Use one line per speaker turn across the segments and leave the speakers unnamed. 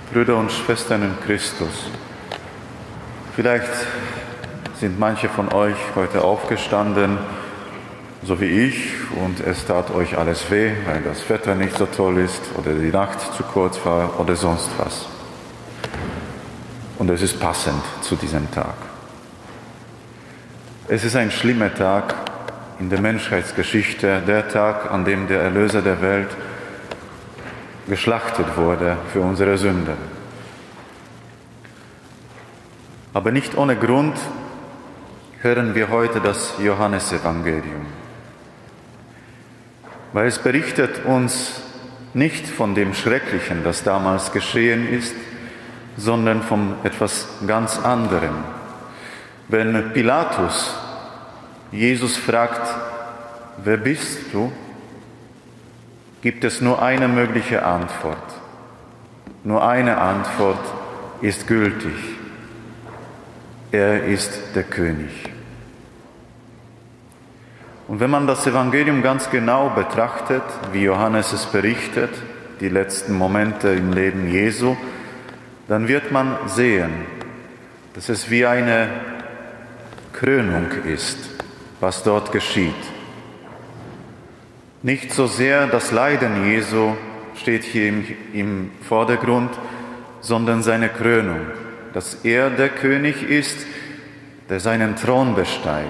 Brüder und Schwestern in Christus, vielleicht sind manche von euch heute aufgestanden, so wie ich, und es tat euch alles weh, weil das Wetter nicht so toll ist oder die Nacht zu kurz war oder sonst was. Und es ist passend zu diesem Tag. Es ist ein schlimmer Tag in der Menschheitsgeschichte, der Tag, an dem der Erlöser der Welt geschlachtet wurde für unsere Sünden. Aber nicht ohne Grund hören wir heute das Johannesevangelium, weil es berichtet uns nicht von dem Schrecklichen, das damals geschehen ist, sondern von etwas ganz anderem. Wenn Pilatus Jesus fragt, wer bist du, gibt es nur eine mögliche Antwort. Nur eine Antwort ist gültig. Er ist der König. Und wenn man das Evangelium ganz genau betrachtet, wie Johannes es berichtet, die letzten Momente im Leben Jesu, dann wird man sehen, dass es wie eine Krönung ist, was dort geschieht. Nicht so sehr das Leiden Jesu steht hier im Vordergrund, sondern seine Krönung, dass er der König ist, der seinen Thron besteigt.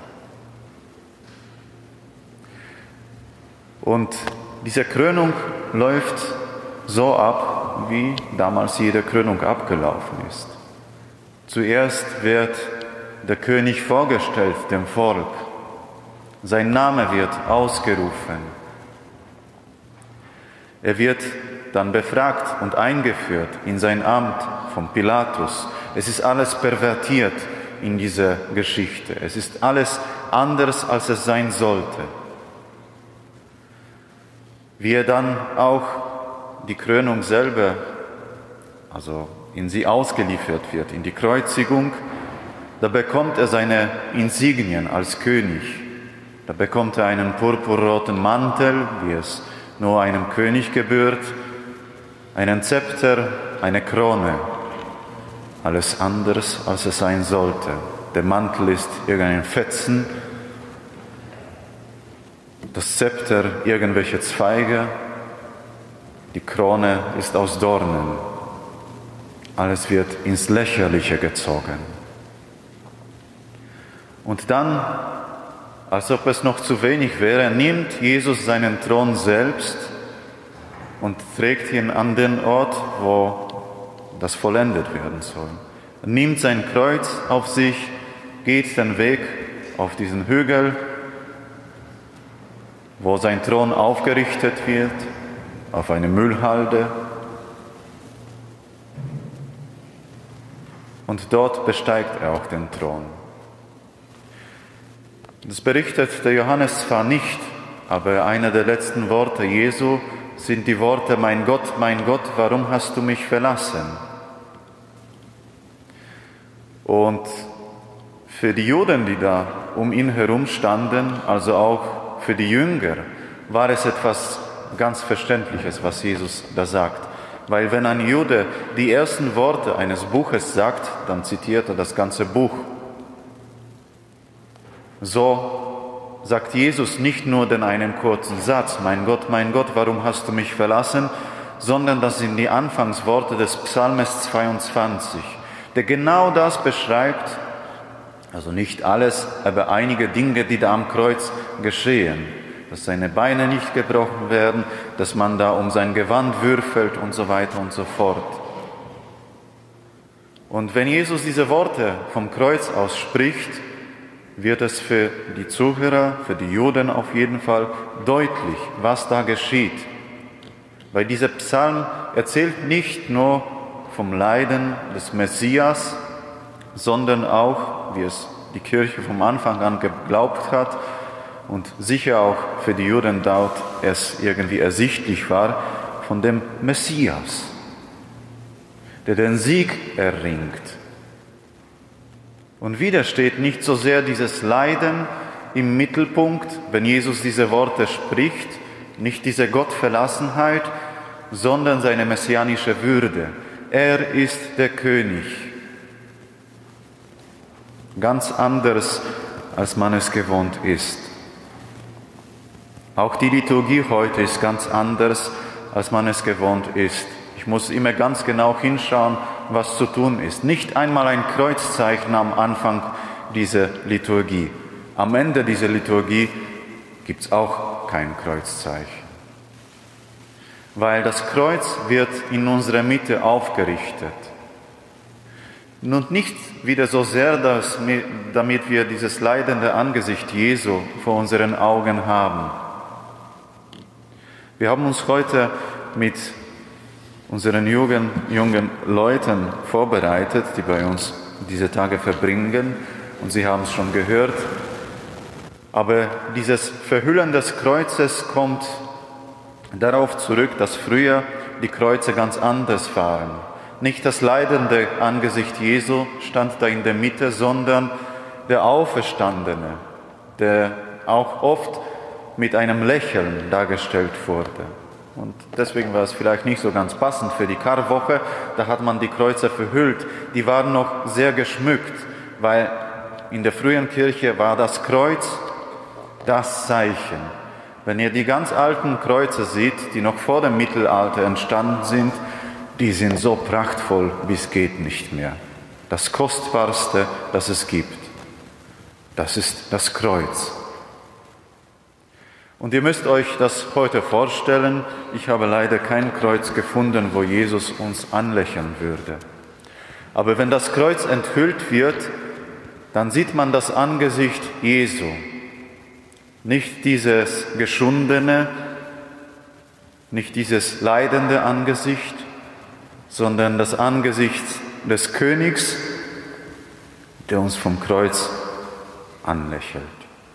Und diese Krönung läuft so ab, wie damals jede Krönung abgelaufen ist. Zuerst wird der König vorgestellt dem Volk. Sein Name wird ausgerufen. Er wird dann befragt und eingeführt in sein Amt von Pilatus. Es ist alles pervertiert in dieser Geschichte. Es ist alles anders, als es sein sollte. Wie er dann auch die Krönung selber, also in sie ausgeliefert wird, in die Kreuzigung, da bekommt er seine Insignien als König. Da bekommt er einen purpurroten Mantel, wie es nur einem König gebührt, einen Zepter, eine Krone. Alles anders, als es sein sollte. Der Mantel ist irgendein Fetzen, das Zepter irgendwelche Zweige, die Krone ist aus Dornen. Alles wird ins Lächerliche gezogen. Und dann, als ob es noch zu wenig wäre, nimmt Jesus seinen Thron selbst und trägt ihn an den Ort, wo das vollendet werden soll. Er nimmt sein Kreuz auf sich, geht den Weg auf diesen Hügel, wo sein Thron aufgerichtet wird, auf eine Müllhalde. Und dort besteigt er auch den Thron. Das berichtet der Johannes zwar nicht, aber einer der letzten Worte Jesu sind die Worte, mein Gott, warum hast du mich verlassen? Und für die Juden, die da um ihn herum standen, also auch für die Jünger, war es etwas ganz Verständliches, was Jesus da sagt. Weil wenn ein Jude die ersten Worte eines Buches sagt, dann zitiert er das ganze Buch. So sagt Jesus nicht nur den einen kurzen Satz, mein Gott, warum hast du mich verlassen, sondern das sind die Anfangsworte des Psalmes 22, der genau das beschreibt, also nicht alles, aber einige Dinge, die da am Kreuz geschehen, dass seine Beine nicht gebrochen werden, dass man da um sein Gewand würfelt und so weiter und so fort. Und wenn Jesus diese Worte vom Kreuz aus spricht, wird es für die Zuhörer, für die Juden auf jeden Fall deutlich, was da geschieht. Weil dieser Psalm erzählt nicht nur vom Leiden des Messias, sondern auch, wie es die Kirche vom Anfang an geglaubt hat und sicher auch für die Juden dort es irgendwie ersichtlich war, von dem Messias, der den Sieg erringt. Und wieder steht nicht so sehr dieses Leiden im Mittelpunkt, wenn Jesus diese Worte spricht, nicht diese Gottverlassenheit, sondern seine messianische Würde. Er ist der König. Ganz anders, als man es gewohnt ist. Auch die Liturgie heute ist ganz anders, als man es gewohnt ist. Ich muss immer ganz genau hinschauen, was zu tun ist. Nicht einmal ein Kreuzzeichen am Anfang dieser Liturgie. Am Ende dieser Liturgie gibt es auch kein Kreuzzeichen. Weil das Kreuz wird in unserer Mitte aufgerichtet. Und nicht wieder so sehr, damit wir dieses leidende Angesicht Jesu vor unseren Augen haben. Wir haben uns heute mit unseren jungen Leuten vorbereitet, die bei uns diese Tage verbringen. Und Sie haben es schon gehört. Aber dieses Verhüllen des Kreuzes kommt darauf zurück, dass früher die Kreuze ganz anders waren. Nicht das leidende Angesicht Jesu stand da in der Mitte, sondern der Auferstandene, der auch oft mit einem Lächeln dargestellt wurde. Und deswegen war es vielleicht nicht so ganz passend für die Karwoche. Da hat man die Kreuze verhüllt. Die waren noch sehr geschmückt, weil in der frühen Kirche war das Kreuz das Zeichen. Wenn ihr die ganz alten Kreuze seht, die noch vor dem Mittelalter entstanden sind, die sind so prachtvoll, wie es geht nicht mehr. Das Kostbarste, das es gibt, das ist das Kreuz. Und ihr müsst euch das heute vorstellen, ich habe leider kein Kreuz gefunden, wo Jesus uns anlächeln würde. Aber wenn das Kreuz enthüllt wird, dann sieht man das Angesicht Jesu. Nicht dieses geschundene, nicht dieses leidende Angesicht, sondern das Angesicht des Königs, der uns vom Kreuz anlächelt.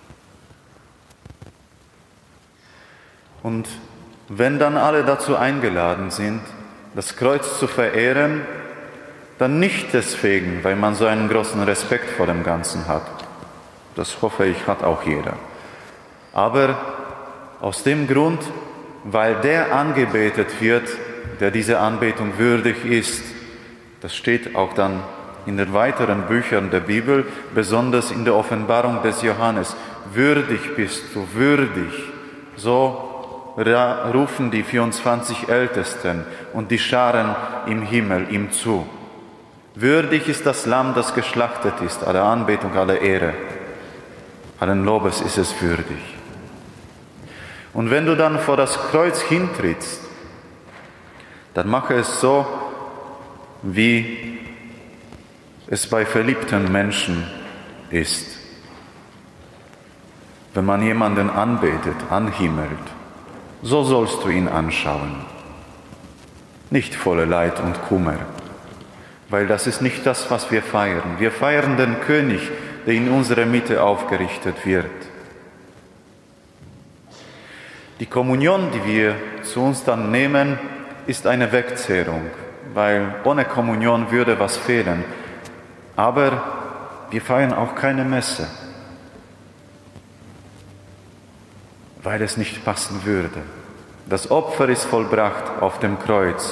Und wenn dann alle dazu eingeladen sind, das Kreuz zu verehren, dann nicht deswegen, weil man so einen großen Respekt vor dem Ganzen hat. Das hoffe ich, hat auch jeder. Aber aus dem Grund, weil der angebetet wird, der diese Anbetung würdig ist. Das steht auch dann in den weiteren Büchern der Bibel, besonders in der Offenbarung des Johannes. Würdig bist du, würdig. So rufen die 24 Ältesten und die Scharen im Himmel ihm zu. Würdig ist das Lamm, das geschlachtet ist, aller Anbetung, aller Ehre. Allen Lobes ist es würdig. Und wenn du dann vor das Kreuz hintrittst, dann mache es so, wie es bei verliebten Menschen ist. Wenn man jemanden anbetet, anhimmelt, so sollst du ihn anschauen. Nicht voller Leid und Kummer, weil das ist nicht das, was wir feiern. Wir feiern den König, der in unserer Mitte aufgerichtet wird. Die Kommunion, die wir zu uns dann nehmen, ist eine Wegzehrung, weil ohne Kommunion würde was fehlen. Aber wir feiern auch keine Messe, weil es nicht passen würde. Das Opfer ist vollbracht auf dem Kreuz.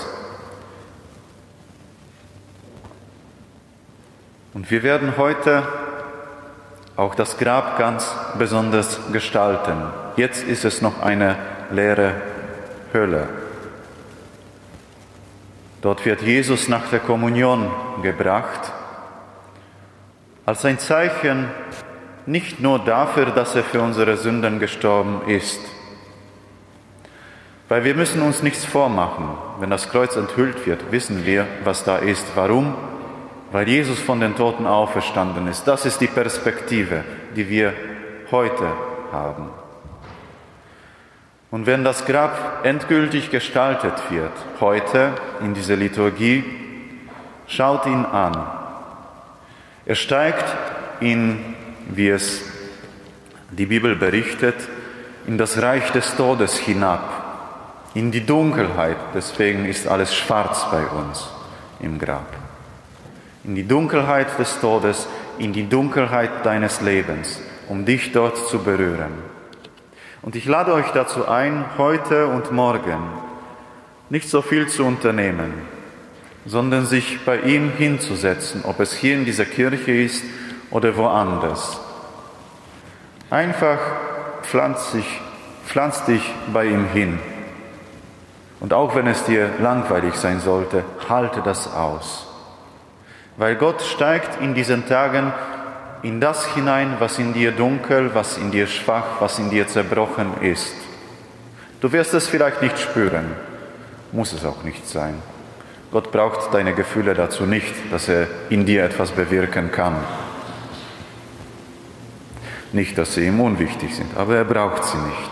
Und wir werden heute auch das Grab ganz besonders gestalten. Jetzt ist es noch eine leere Höhle. Dort wird Jesus nach der Kommunion gebracht, als ein Zeichen nicht nur dafür, dass er für unsere Sünden gestorben ist. Weil wir müssen uns nichts vormachen. Wenn das Kreuz enthüllt wird, wissen wir, was da ist. Warum? Weil Jesus von den Toten auferstanden ist. Das ist die Perspektive, die wir heute haben. Und wenn das Grab endgültig gestaltet wird, heute in dieser Liturgie, schaut ihn an. Er steigt wie es die Bibel berichtet, in das Reich des Todes hinab, in die Dunkelheit. Deswegen ist alles schwarz bei uns im Grab. In die Dunkelheit des Todes, in die Dunkelheit deines Lebens, um dich dort zu berühren. Und ich lade euch dazu ein, heute und morgen nicht so viel zu unternehmen, sondern sich bei ihm hinzusetzen, ob es hier in dieser Kirche ist oder woanders. Einfach pflanz dich bei ihm hin. Und auch wenn es dir langweilig sein sollte, halte das aus. Weil Gott steigt in diesen Tagen in das hinein, was in dir dunkel, was in dir schwach, was in dir zerbrochen ist. Du wirst es vielleicht nicht spüren, muss es auch nicht sein. Gott braucht deine Gefühle dazu nicht, dass er in dir etwas bewirken kann. Nicht, dass sie ihm unwichtig sind, aber er braucht sie nicht.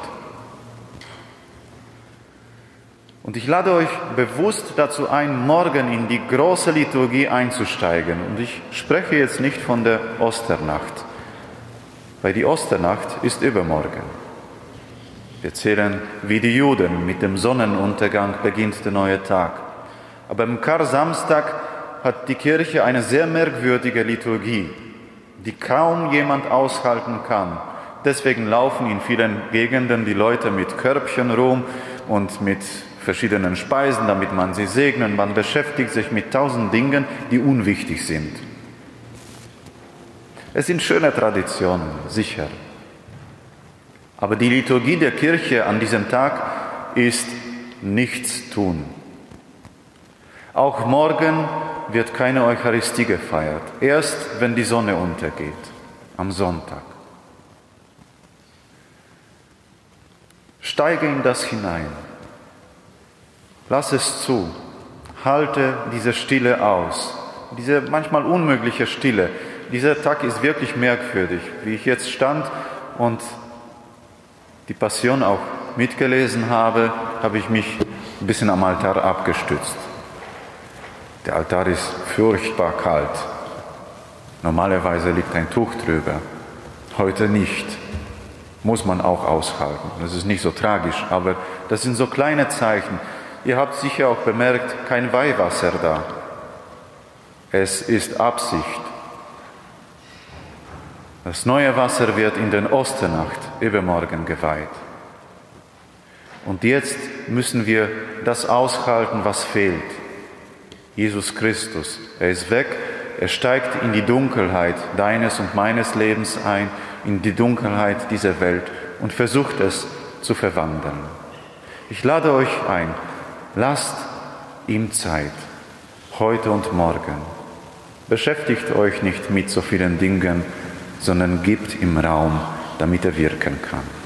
Und ich lade euch bewusst dazu ein, morgen in die große Liturgie einzusteigen. Und ich spreche jetzt nicht von der Osternacht, weil die Osternacht ist übermorgen. Wir zählen wie die Juden, mit dem Sonnenuntergang beginnt der neue Tag. Aber am Karsamstag hat die Kirche eine sehr merkwürdige Liturgie, die kaum jemand aushalten kann. Deswegen laufen in vielen Gegenden die Leute mit Körbchen rum und mit verschiedenen Speisen, damit man sie segnet. Man beschäftigt sich mit 1000 Dingen, die unwichtig sind. Es sind schöne Traditionen, sicher. Aber die Liturgie der Kirche an diesem Tag ist nichts tun. Auch morgen wird keine Eucharistie gefeiert, erst wenn die Sonne untergeht, am Sonntag. Steige in das hinein. Lass es zu. Halte diese Stille aus. Diese manchmal unmögliche Stille. Dieser Tag ist wirklich merkwürdig. Wie ich jetzt stand und die Passion auch mitgelesen habe, habe ich mich ein bisschen am Altar abgestützt. Der Altar ist furchtbar kalt. Normalerweise liegt ein Tuch drüber. Heute nicht. Muss man auch aushalten. Das ist nicht so tragisch, aber das sind so kleine Zeichen. Ihr habt sicher auch bemerkt, kein Weihwasser da. Es ist Absicht. Das neue Wasser wird in der Osternacht übermorgen geweiht. Und jetzt müssen wir das aushalten, was fehlt. Jesus Christus, er ist weg, er steigt in die Dunkelheit deines und meines Lebens ein, in die Dunkelheit dieser Welt und versucht es zu verwandeln. Ich lade euch ein, lasst ihm Zeit, heute und morgen. Beschäftigt euch nicht mit so vielen Dingen, sondern gebt ihm Raum, damit er wirken kann.